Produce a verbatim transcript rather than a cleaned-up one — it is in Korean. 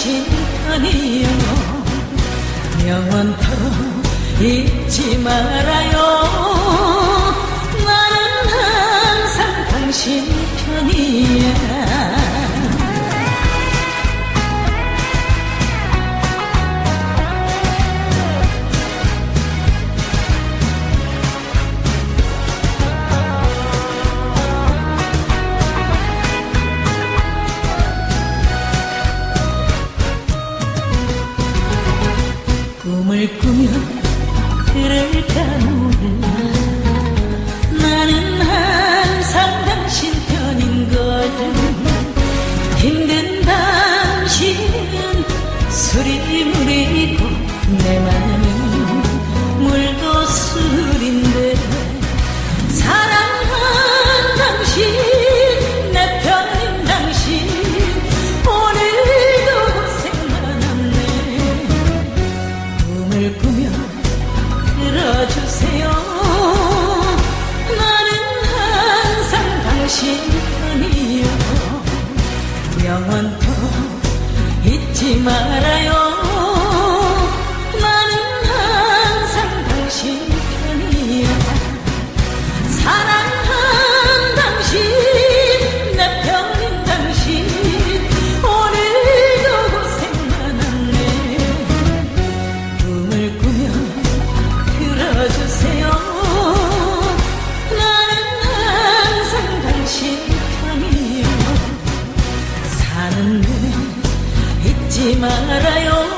당신 편이요 영원토록 잊지 말아요. 나는 항상 당신 편이야. 꿈을 꾸며 그럴까 몰라. 나는 항상 당신 편인걸. 힘든 당신은 수리물이고 내 맘은 물도 술인데 사랑한 당신 내 편인 당신 오늘도 고생 많았네. 꿈을 꾸며 들어주세요. 나는 항상 당신 편이요 영원토록 잊지 말아요. 나는 항상 당신 편이야. 사랑한 당신 내 편인 당신 오늘도 고생 많았네. 꿈을 꾸며 들어주세요. 나는 항상 당신 편이요 사는 데 잊지 말아요.